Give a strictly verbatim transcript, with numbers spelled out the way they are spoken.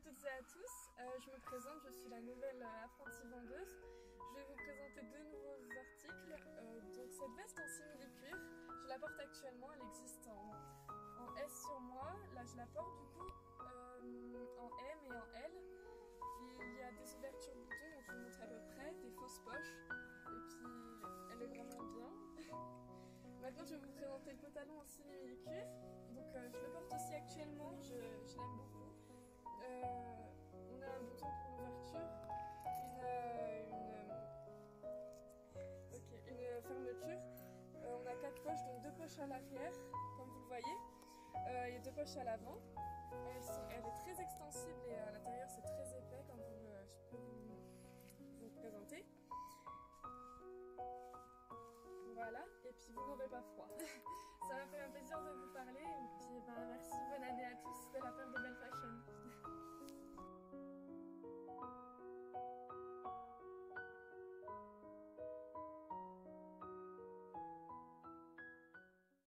toutes et à tous, euh, je me présente, je suis la nouvelle euh, apprentie vendeuse. Je vais vous présenter deux nouveaux articles. Euh, donc cette veste en simili-cuir, je la porte actuellement, elle existe en, en S sur moi. Là je la porte du coup euh, en M et en L. Il y a des ouvertures boutons, donc je vous montre à peu près, des fausses poches. Et puis elle est vraiment bien. Maintenant je vais vous présenter le pantalon en simili-cuir. Donc euh, je le porte aussi actuellement, je, je l'aime beaucoup. Euh, on a un bouton pour l'ouverture, une, euh, une, euh, okay, une fermeture. Euh, on a quatre poches, donc deux poches à l'arrière, comme vous le voyez, euh, et deux poches à l'avant. Elle, elle est très extensible et à l'intérieur c'est très épais, comme vous, euh, je peux vous, vous présenter. Voilà, et puis vous n'aurez pas froid. Ça m'a fait un plaisir de vous parler, et puis ben, merci, bonne année à tous, de la part de Belle Famille.